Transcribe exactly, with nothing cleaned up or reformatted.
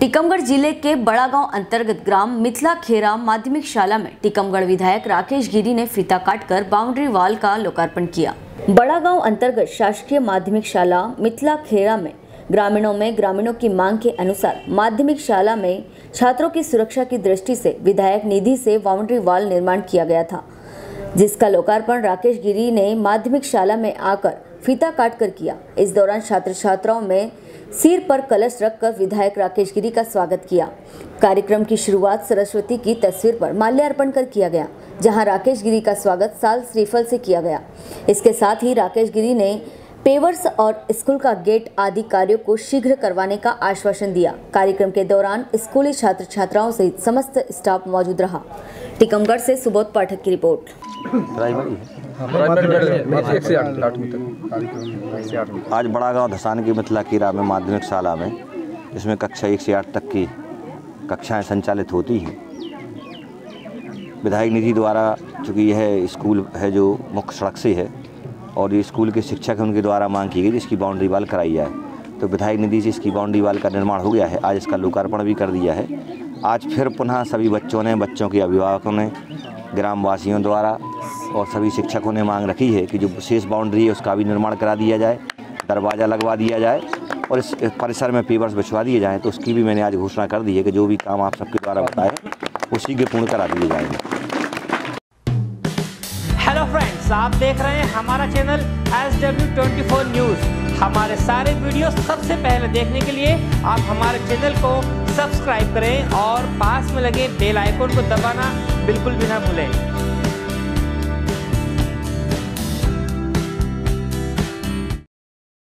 टीकमगढ़ जिले के बड़ागांव अंतर्गत ग्राम मिथिला खेरा माध्यमिक शाला में टीकमगढ़ विधायक राकेश गिरी ने फीता काटकर बाउंड्री वॉल का लोकार्पण किया। बड़ागांव अंतर्गत शासकीय माध्यमिक शाला मिथिला खेरा में ग्रामीणों में ग्रामीणों की मांग के अनुसार माध्यमिक शाला में छात्रों की सुरक्षा की दृष्टि से विधायक निधि से बाउंड्री वॉल निर्माण किया गया था, जिसका लोकार्पण राकेश गिरी ने माध्यमिक शाला में आकर फीता काट कर किया। इस दौरान छात्र छात्राओं में सिर पर कलश रखकर विधायक राकेश गिरी का स्वागत किया। कार्यक्रम की शुरुआत सरस्वती की तस्वीर पर माल्यार्पण कर किया गया, जहां राकेश गिरी का स्वागत साल श्रीफल से किया गया। इसके साथ ही राकेश गिरी ने पेवर्स और स्कूल का गेट आदि कार्यों को शीघ्र करवाने का आश्वासन दिया। कार्यक्रम के दौरान स्कूली छात्र छात्राओं सहित समस्त स्टाफ मौजूद रहा। टीकमगढ़ से सुबोध पाठक की रिपोर्ट। आज बड़ागांव धसान की मिथिला खेरा में माध्यमिक शाला में, जिसमें कक्षा एक से आठ तक की कक्षाएं संचालित होती हैं, विधायक निधि द्वारा, चूँकि यह स्कूल है जो मुख्य सड़क से है और ये स्कूल के शिक्षक हैं, उनके द्वारा मांग की गई जिसकी बाउंड्री वाल कराई जाए, तो विधायक निधि से इसकी बाउंड्री वाल का निर्माण हो गया है। आज इसका लोकार्पण भी कर दिया है। आज फिर पुनः सभी बच्चों ने, बच्चों के अभिभावकों ने, ग्रामवासियों द्वारा और सभी शिक्षकों ने मांग रखी है कि जो विशेष बाउंड्री है उसका भी निर्माण करा दिया जाए, दरवाज़ा लगवा दिया जाए और इस परिसर में पेवर्स बिछवा दिए जाएँ। तो उसकी भी मैंने आज घोषणा कर दी है कि जो भी काम आप सबके द्वारा बताए उसी के पूर्ण करा दिए जाएंगे। हेलो फ्रेंड्स, आप देख रहे हैं हमारा channel S W twenty four news. हमारे सारे वीडियो सबसे पहले देखने के लिए आप हमारे चैनल को सब्सक्राइब करें और पास में लगे बेल आइकन को दबाना बिल्कुल भी ना भूलें।